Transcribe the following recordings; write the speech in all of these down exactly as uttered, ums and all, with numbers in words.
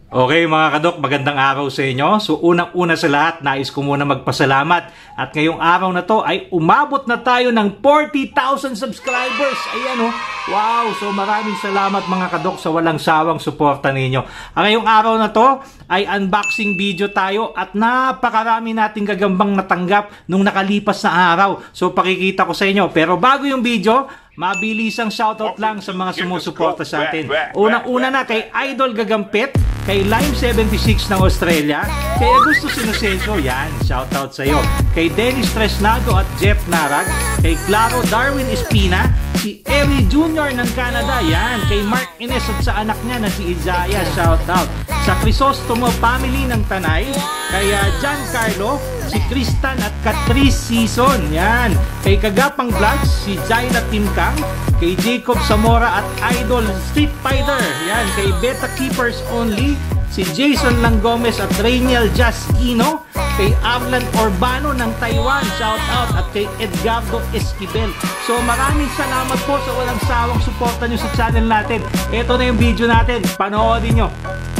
Okay mga kadok, magandang araw sa inyo. So unang-una sa lahat, nais ko muna magpasalamat. At ngayong araw na to ay umabot na tayo ng forty thousand subscribers. Ayan o. Oh. Wow! So maraming salamat mga kadok sa walang sawang suporta ninyo. Ang ngayong araw na to ay unboxing video tayo at napakarami nating gagambang natanggap nung nakalipas na araw. So pakikita ko sa inyo. Pero bago yung video, mabilisang shoutout lang sa mga sumusuporta sa atin. Unang-una na kay Idol Gagampet, kay Lime seventy-six ng Australia, kay Augusto Sinosenso, yan, shoutout sa iyo. Kay Dennis Tresnado at Jeff Narag, kay Claro Darwin Espina, si Eri Junior ng Canada, yan, kay Mark Ines at sa anak niya na si Izaya, shoutout. Sa Crisostomo family ng Tanay, kay uh, Giancarlo, si Kristan at Catrice Season, yan. Kay Kagapang Vlogs, si Jaila Timkang, kay Jacob Zamora at Idol Street Fighter, yan. Kay Beta Keepers Only, si Jason Lang Gomez at Rainiel Jasquino, kay Arlan Urbano ng Taiwan, shout out, at kay Edgardo Esquivel. So maraming salamat po sa walang sawang suporta nyo sa channel natin. Ito na yung video natin, panoodin nyo.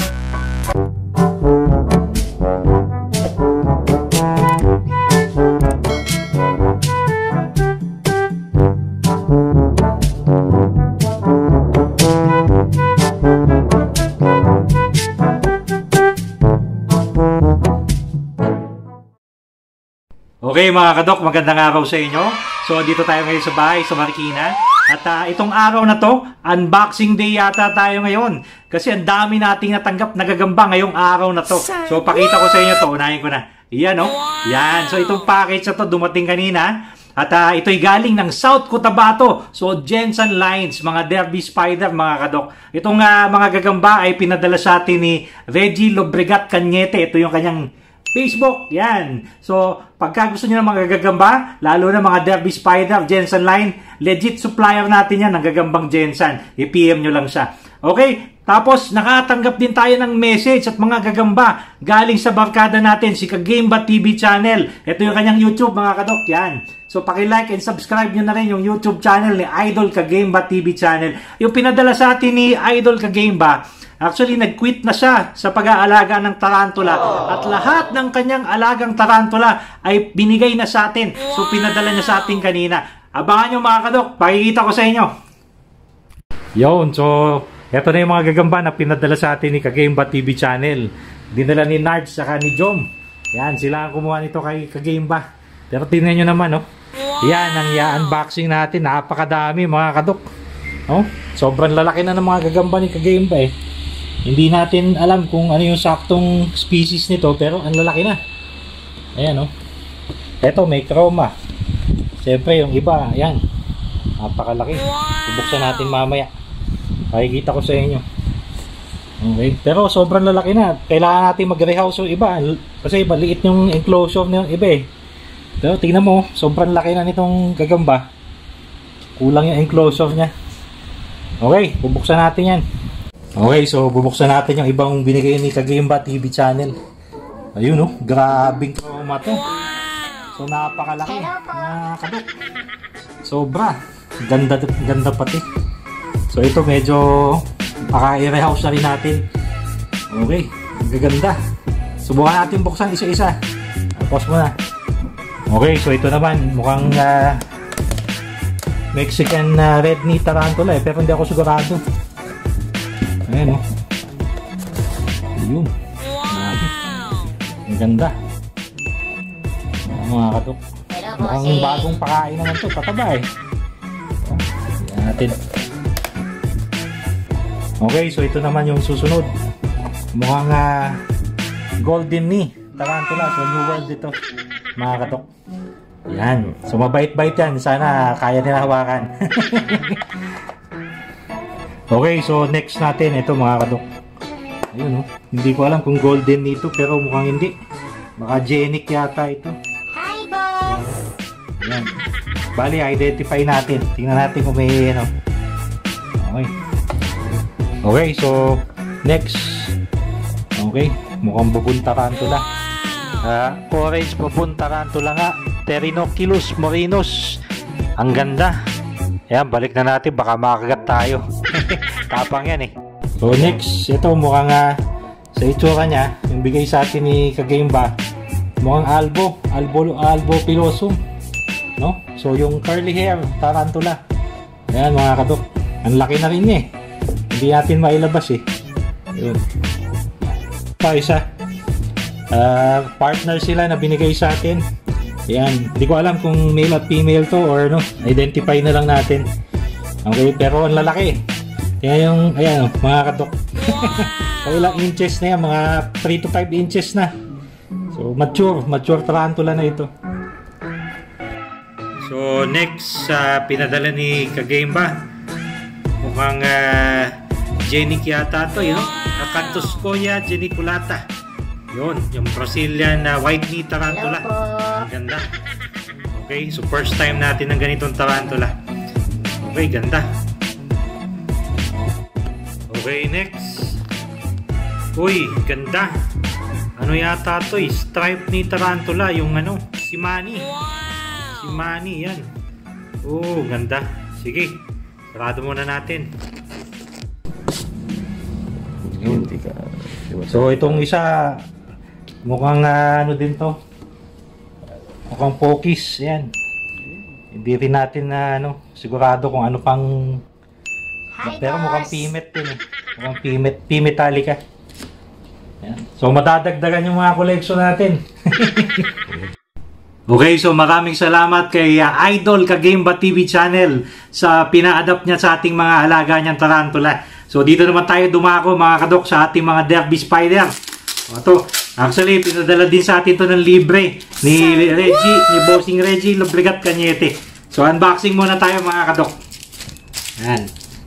Okay mga kadok, magandang araw sa inyo. So dito tayo ngayon sa bahay sa Marikina. At uh, itong araw na to, unboxing day yata tayo ngayon. Kasi ang dami nating natanggap nagagamba ngayong araw na to. So pakita ko sa inyo to, unahin ko na. Yan o, oh. Yan. So itong package na to dumating kanina. At uh, ito'y galing ng South Cotabato. So Jensen Lines, mga Derby Spider mga kadok. Itong uh, mga gagamba ay pinadala sa atin ni Reggie Lobregat Cañete. Ito yung kanyang Facebook, yan. So, pagka gusto nyo ng mga gagamba, lalo na mga Derby Spider, Jensen Line, legit supplier natin yan ng gagambang Jensen. I-P M nyo lang siya. Okay? Tapos, nakatanggap din tayo ng message at mga gagamba galing sa barkada natin, si Kagemba T V channel. Ito yung kanyang YouTube, mga kadok, yan. So, paki-like and subscribe nyo na rin yung YouTube channel ni Idol Kagemba T V channel. Yung pinadala sa atin ni Idol Kagemba, actually, nag-quit na siya sa pag-aalaga ng tarantula. At lahat ng kanyang alagang tarantula ay binigay na sa atin. So, pinadala niya sa atin kanina. Abangan nyo mga kadok, pakikita ko sa inyo. Yun, so, eto na yung mga gagamba na pinadala sa atin ni Kagemba T V channel. Dinala ni Nards saka ni Jom. Yan, sila ang kumuha nito kay Kagemba. Pero tingnan nyo naman, oh. Yan, ang i-unboxing natin. Napakadami mga kadok. Oh, sobrang lalaki na ng mga gagamba ni Kagemba eh. Hindi natin alam kung ano yung saktong species nito, pero ang lalaki na. Ayan, oh. Eto, may chroma. Siyempre, yung iba, ayan. Napakalaki. Bubuksan natin mamaya. Makikita ko sa inyo. Okay. Pero sobrang lalaki na. Kailangan natin mag-rehouse yung iba. Kasi iba, liit yung enclosure ng iba eh. Pero tingnan mo, sobrang laki na nitong gagamba. Kulang yung enclosure niya. Okay, bubuksan natin yan. Okay, so bubuksan natin yung ibang binigay ni Kagemba T V channel. Ayun oh, grabing chroma to. So napakalaki. Nakakabot. Sobra. Ganda, ganda pati. So ito medyo maka-rehouse na rin natin. Okay, gaganda. Subukan natin buksan isa-isa. Pause muna. Okay, so ito naman mukhang uh, Mexican uh, red knee tarantula eh, pero hindi ako sigurado. Ayan o. Ayun. Grabe. Ang ganda. Ayan, mga katok. Mukhang bagong pakain naman ito. Pataba eh. Ayan natin. Okay, so ito naman yung susunod. Mukhang uh, golden knee tarantula. So new world ito. Mga katok. Ayan. So mabait-bait yan. Sana kaya nila hawakan. Okay, so next natin, ito mga kadok. Ayun oh, hindi ko alam kung golden nito pero mukhang hindi. Baka genic yata ito. Hi boss! Ayan. Bali, identify natin. Tingnan natin kung may ano. Okay. Okay, so next. Okay, mukhang bubun tarantula. Uh, orange bubun tarantula nga. Pterinochilus morinus. Ang ganda. Ayan, balik na natin. Baka makagat tayo. Tapang yan eh. So next, ito mukhang uh, sa itsura niya, yung bigay sa atin ni Kagemba, mukhang albo, albo, albo pilosum, no? So yung curly hair, tarantula. Ayan mga kadok, ang laki na rin niya eh. Hindi natin mailabas eh. Yun. Pa isa. Uh, partner sila na binigay sa atin. Ayan, hindi ko alam kung male at female to or no, identify na lang natin. Okay, pero ang lalaki. Kaya yung, ayan, mga kadok. So, ilang inches na yan, mga three to five inches na. So, mature, mature tarantula na ito. So, next, uh, pinadala ni Kagemba. Mukhang uh, Genic yata to, yun. Acanthoscoia geniculata. Yun, yung Brazilian uh, white knee tarantula. Ang ganda. Okay, so first time natin ng ganitong tarantula. Okay, ganda. Okay, next. Uy, ganda. Ano yata to eh? Stripe ni tarantula. Yung ano, si Manny. Si Manny, yan. Oh, ganda. Sige, sarado muna natin. So, itong isa, mukhang uh, ano din to. Mukhang pokis. Yan. Hindi rin natin na uh, ano, sigurado kung ano pang... Hi, pero mukhang pimet din eh. Mukhang pimet, pimetalica. Yan. So madadagdagan yung mga collection natin. Okay, so maraming salamat kay uh, Idol Kagemba T V channel sa pina-adapt niya sa ating mga alaga niyang tarantula. So dito naman tayo dumako mga kadok sa ating mga derby spider. Ito, actually pinadala din sa atin to ng libre ni Reggie, ni Bossing Reggie Lobregat Cañete. So unboxing muna tayo mga kadok. Yan.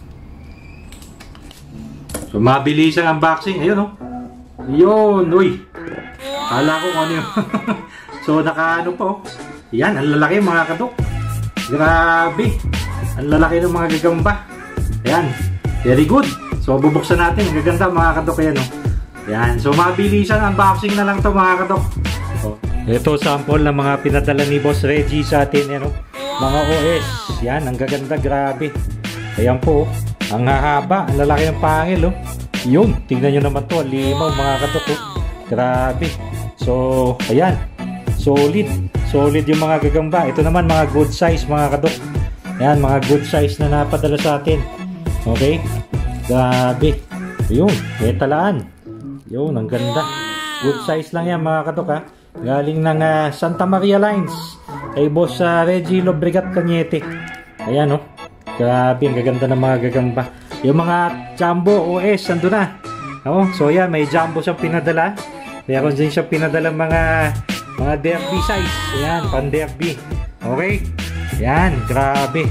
So, mabilis ang unboxing. Ayun, oh. Yun, uy. Kala ko kung ano yun. So, naka ano pa, oh. Yan, ang lalaki mga kadok. Grabe. Ang lalaki ng mga gagamba. Ayan. Very good. So, bubuksan natin. Ang gaganda mga kadok. Ayan, oh. Yan. So, mabilisan unboxing na lang to mga kadok. So, ito, sample ng mga pinadala ni Boss Reggie sa atin. Yan, oh. Mga O S. Yan, ang gaganda. Grabe. Ayan po, oh. Ang hahaba, ang lalaki ng pangil, oh. Yun, tingnan nyo naman to, limaw mga kadok, oh. Grabe. So, ayan. Solid. Solid yung mga gagamba. Ito naman, mga good size, mga kadok. Ayan, mga good size na napadala sa atin. Okay? Grabe. Yun, etalaan. Yun, ang ganda. Good size lang yan, mga kadok, ha. Galing ng uh, Santa Maria Lines. Kay Boss uh, Reggie Lobregat Cañete. Ayan, oh. Grabe, ang gaganda ng mga gagamba. Yung mga jumbo O S, nandun na. Oh, so yan, may jumbo siyang pinadala. Meron din siyang pinadala mga mga derby size. Ayan, pan derby. Okay? Yan, grabe.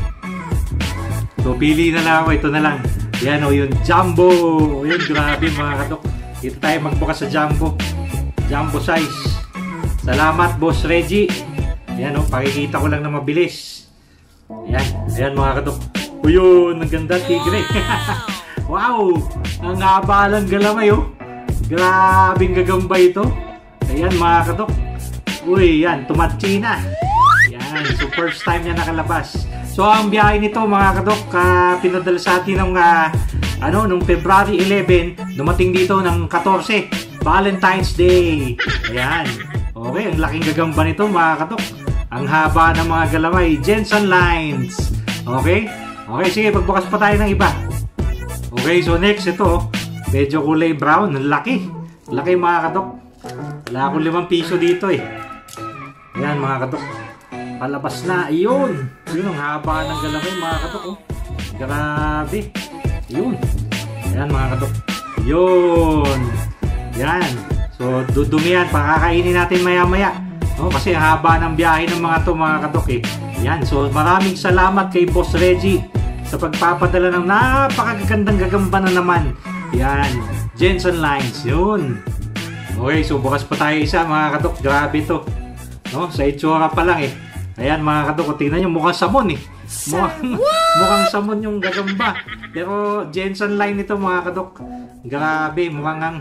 So, pili na lang ako. Ito na lang. Yan o, oh, yung jumbo. Yun, grabe mga kadok. Dito tayo magbukas sa jumbo. Jumbo size. Salamat, Boss Reggie. Yan o, oh, pakikita ko lang na mabilis. Ayan, ayan mga kadok. O yun, ang ganda, tigre. Wow, ang haba lang galamay, oh. Grabing gagamba ito. Ayan mga kadok. Uy, yan, tumatsi na. Yan, so first time niya nakalabas. So ang biyahe nito mga kadok, uh, pinadala sa atin ng uh, ano, nung February eleven, dumating dito ng fourteen, Valentine's Day. Ayan. Okay, ang laking gagamba nito mga kadok. Ang haba ng mga galamay, Jensen Lines. Okay? Okay, sige, pagbukas pa tayo ng iba. Okay, so next, ito, medyo kulay brown. Laki. Laki mga kadok. Wala akong limang piso dito eh. Ayan mga kadok. Palabas na. Ayun. Yun, ang haba ng galamay mga kadok. Oh. Grabe. Yun. Ayan mga kadok. Yun. Yan. So, dudumi yan. Pakakainin natin maya maya. Oh, kasi ang haba ng biyahe ng mga to mga kadok eh. Yan. So, maraming salamat kay Boss Reggie sa pagpapadala ng napakagandang gagamba na naman. Yan. Jensen Lines. Yun. Okay, so bukas pa tayo isa mga kadok. Grabe to. No, sa itsura pa lang eh. Ayan mga kadok. Tingnan nyo, mukhang samon eh. Mukhang, mukhang samon yung gagamba. Pero Jensen Line ito mga kadok. Grabe. Mukhang ang...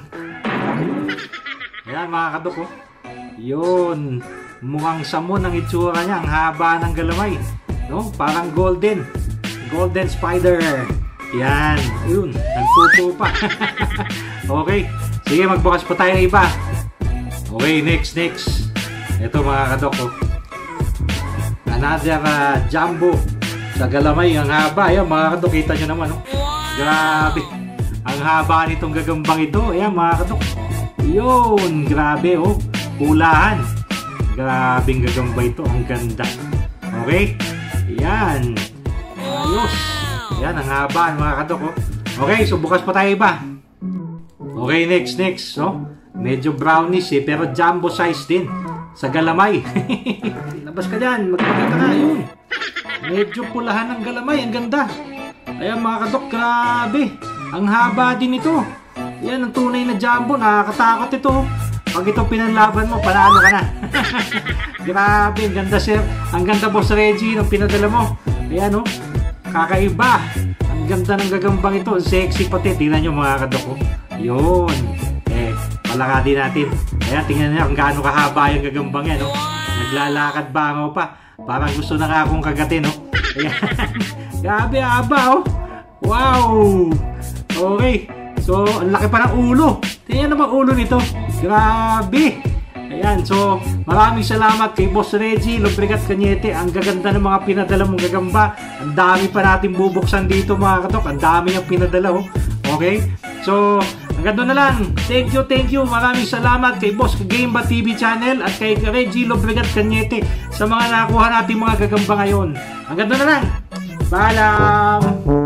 Ayan mga kadok oh. Yun. Mukhang samon ang itsura niya. Ang haba ng galamay. No? Parang golden. Golden spider. Yan. Yun. Nagpupo pa. Okay. Sige, magbukas po tayo ng iba. Okay, next, next. Ito mga kadok, oh. Another uh, jumbo sa galamay. Ang haba. Ayan mga kadok, kita nyo naman, oh. Grabe. Ang haba nitong gagambang ito. Ayan mga kadok. Yun, grabe, oh. Pulahan. Grabing gagamba ito. Ang ganda. Okay? Ayan. Ayos. Ayan, ang haba mga kadok, oh. Okay, so bukas pa tayo iba. Okay, next, next. So, medyo brownish eh, pero jumbo size din. Sa galamay. Labas ka dyan. Magpagkita ka. Yun. Medyo pulahan ng galamay. Ang ganda. Ayan mga kadok, grabe. Ang haba din ito. Yan, ang tunay na jumbo. Nakakatakot ito. Pag ito pinanlaban mo, panalo ka na. Grabe, ang ganda sir. Ang ganda Boss Reggie ng pinadala mo. Ayan oh. Kakaiba. Ang ganda ng gagambang ito. Sexy pati. Tingnan nyo mga kadok. Yun. Eh, palakadin natin. Ayan, tingnan nyo kung gaano kahaba yung gagambang yan. Oh. Naglalakad bangaw pa. Parang gusto na nga akong kagatin. Oh. Ayan. Grabe, haba oh. Wow. Okay. So, ang laki pa ng ulo. Tingnan naman ulo nito. Grabe. Ayan. So, maraming salamat kay Boss Reggie Lobregat Cañete. Ang gaganda ng mga pinadala mong gagamba. Ang dami pa natin bubuksan dito mga katok. Ang dami niyang pinadala. Oh. Okay. So, hanggang doon na lang. Thank you, thank you. Maraming salamat kay Boss Gameba T V Channel at kay Reggie Lobregat Cañete sa mga nakuha natin mga gagamba ngayon. Hanggang doon na lang. Paalam!